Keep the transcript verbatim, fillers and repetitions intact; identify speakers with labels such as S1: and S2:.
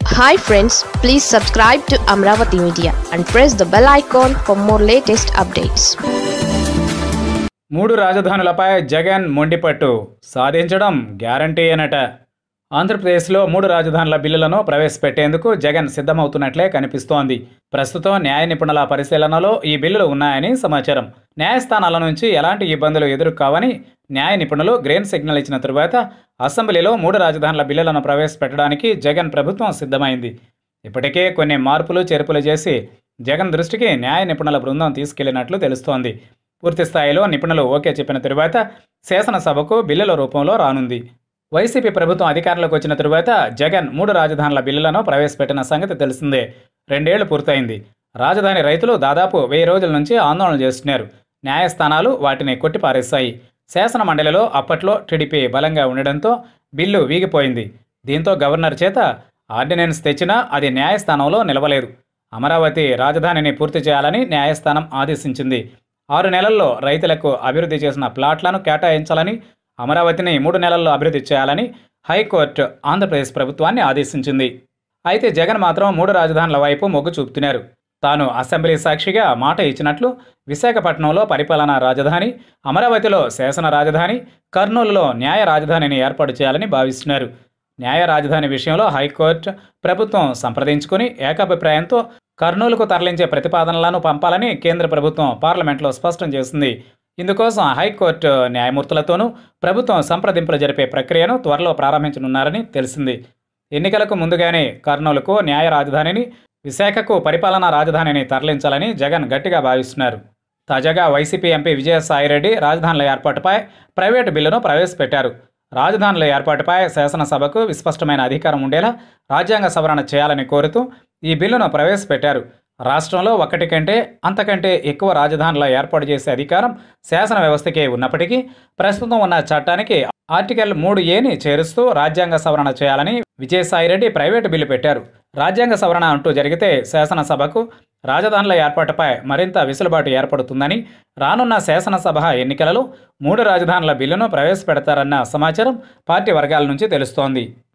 S1: Hi friends, please subscribe to Amaravathi Media and press the bell icon for more latest updates.
S2: మూడు రాజధానులపై జగన్ మొండిపట్టు సాధించడం guarantee అనట. ఆంధ్రప్రదేశ్లో మూడు రాజధానుల బిల్లులను ప్రవేశపెట్టేందుకు జగన్ సిద్ధమవుతున్నట్లే కనిపిస్తోంది. ప్రస్తుతం న్యాయ నిపుణుల పరిశీలనలో ఈ బిల్లులు ఉన్నాయని సమాచారం. న్యాయస్థానాల నుంచి ఎలాంటి ఇబ్బందులు ఎదురుకావని న్యాయ నిపుణులు గ్రీన్ సిగ్నల్ ఇచ్చిన తరువాత అసెంబ్లీలో మూడు రాజధానుల బిల్లులను ప్రవేశపెట్టడానికి జగన్ ప్రభుత్వం సిద్ధమైంది. ఇప్పటికే కొన్ని మార్పులు చేర్పులు చేసి జగన్ దృష్టికి న్యాయ నిపుణుల బృందం తీసుకెళ్లినట్లు తెలుస్తోంది. పూర్తి స్థాయిలో నిపుణులు ఓకే చెప్పిన తరువాత శాసనసభకు బిల్లుల రూపంలో రానుంది. వైసీపీ ప్రభుత్వం అధికారంలోకి వచ్చిన తరువాత జగన్ మూడు రాజధానుల బిల్లులను ప్రవేశపెట్టిన సంగతి తెలిసిందే. రెండేళ్లు పూర్తయింది. రాజధాని రైతులు దాదాపు వెయ్యి రోజుల నుంచి ఆందోళన చేస్తున్నారు. న్యాయస్థానాలు వాటిని కొట్టిపారేశాయి. శాసన మండలిలో అప్పట్లో టీడీపీ బలంగా ఉండడంతో బిల్లు వీగిపోయింది. దీంతో గవర్నర్ చేత ఆర్డినెన్స్ తెచ్చినా అది న్యాయస్థానంలో నిలవలేదు. అమరావతి రాజధానిని పూర్తి చేయాలని న్యాయస్థానం ఆదేశించింది. ఆరు నెలల్లో రైతులకు అభివృద్ధి చేసిన ప్లాట్లను కేటాయించాలని, అమరావతిని మూడు నెలల్లో అభివృద్ధి చేయాలని హైకోర్టు ఆంధ్రప్రదేశ్ ప్రభుత్వాన్ని ఆదేశించింది. అయితే జగన్ మాత్రం మూడు రాజధానుల వైపు మొగ్గు చూపుతున్నారు. తాను అసెంబ్లీ సాక్షిగా మాట ఇచ్చినట్లు విశాఖపట్నంలో పరిపాలనా రాజధాని, అమరావతిలో శాసన రాజధాని, కర్నూలులో న్యాయ రాజధానిని ఏర్పాటు చేయాలని భావిస్తున్నారు. న్యాయ రాజధాని విషయంలో హైకోర్టు ప్రభుత్వం సంప్రదించుకుని ఏకాభిప్రాయంతో కర్నూలుకు తరలించే ప్రతిపాదనలను పంపాలని కేంద్ర ప్రభుత్వం పార్లమెంట్లో స్పష్టం చేసింది. ఇందుకోసం హైకోర్టు న్యాయమూర్తులతోనూ ప్రభుత్వం సంప్రదింపులు జరిపే ప్రక్రియను త్వరలో ప్రారంభించనున్నారని తెలిసింది. ఎన్నికలకు ముందుగానే కర్నూలుకు న్యాయ రాజధానిని, విశాఖకు పరిపాలనా రాజధానిని తరలించాలని జగన్ గట్టిగా భావిస్తున్నారు. తాజాగా వైసీపీ ఎంపీ విజయసాయిరెడ్డి రాజధానుల ఏర్పాటుపై ప్రైవేటు బిల్లును ప్రవేశపెట్టారు. రాజధానుల ఏర్పాటుపై శాసనసభకు విస్పష్టమైన అధికారం ఉండేలా రాజ్యాంగ సవరణ చేయాలని కోరుతూ ఈ బిల్లును ప్రవేశపెట్టారు. రాష్ట్రంలో ఒకటి కంటే అంతకంటే ఎక్కువ రాజధానుల ఏర్పాటు చేసే అధికారం శాసన వ్యవస్థకే ఉన్నప్పటికీ ప్రస్తుతం ఉన్న చట్టానికి ఆర్టికల్ మూడు ఏని చేరుస్తూ రాజ్యాంగ సవరణ చేయాలని విజయసాయిరెడ్డి ప్రైవేటు బిల్లు పెట్టారు. రాజ్యాంగ సవరణ అంటూ జరిగితే శాసనసభకు రాజధానుల ఏర్పాటుపై మరింత వెసులుబాటు ఏర్పడుతుందని, రానున్న శాసనసభ ఎన్నికలలో మూడు రాజధానుల బిల్లును ప్రవేశపెడతారన్న సమాచారం పార్టీ వర్గాల నుంచి తెలుస్తోంది.